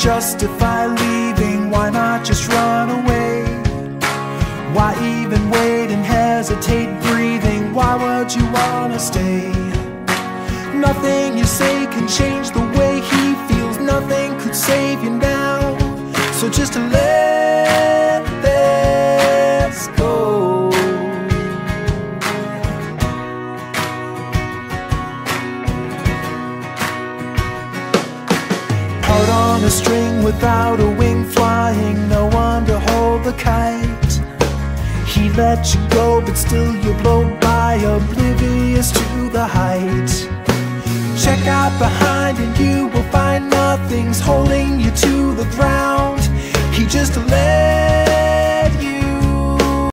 justify leaving? Why not just run away? Why even wait and hesitate breathing? Why would you wanna stay? Nothing you say can change the way he feels. Nothing could save you now. So just let this go. Out on a string without a wing flying, no one to hold the kite. He let you go, but still you blow by, oblivious to the height. Check out behind and you will find nothing's holding you to the ground. He just let